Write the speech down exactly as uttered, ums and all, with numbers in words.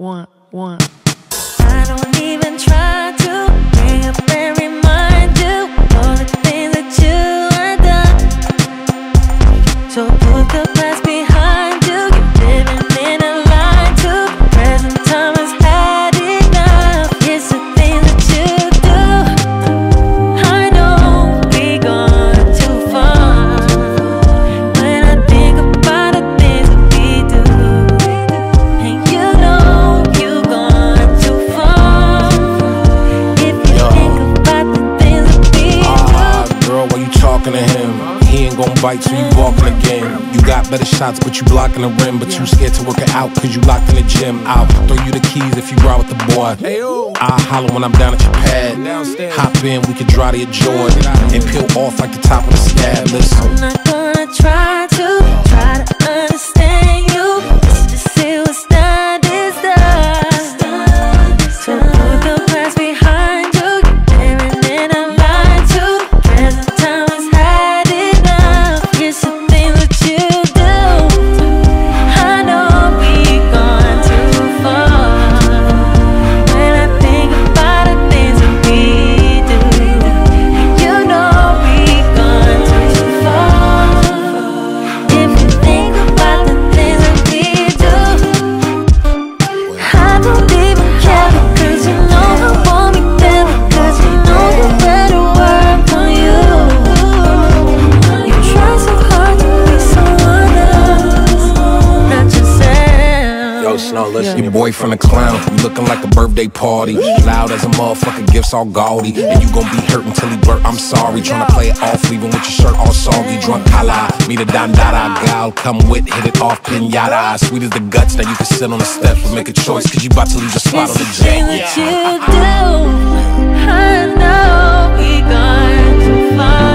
one, one. I don't even try to bring up and remind you all the things that you have done. So put the past behind you. You're living in a lie too. Present time has had enough. It's the things that you do. I know we gone too far. When I think about the things that we do, and you know you gone too far. If you Yo. think about the things that we do. Ah, girl, why you talking to him? He ain't gon' bite till you walking again. You got better shots, but you blocking the rim. But you scared to work it out, cause you locked in the gym. I'll throw you the keys if you ride with the boy. I'll holler when I'm down at your pad. Hop in, we can dry to your joy and peel off like the top of the scab. Listen, I'm not gonna try to, try to understand you. Let's just say what's done is done. So put the past behind you. You're living in a lie too. Present time has had enough. It's the things that you do. I know we gone too far. When I think about the things that we do, you know we gone too far. If you think about the things that we do, I don't even care because you know I want me there. Because you know the better work on you. You try so hard to be someone else, not yourself. Yo, Snow, listen. your boyfriend a clown. You looking like a birthday party. Loud as a motherfucker, gifts all gaudy. And you gon' be hurt until he blurt, I'm sorry. Tryna play it off, leaving with your shirt all soggy. Drunk kala, me the dandada gal. Come with, hit it off, pinata. Sweet as the guts, now you can sit on the steps. But make a choice, cause you about to lose your spot on the It's the thing jet. that you do. I know we gone too far.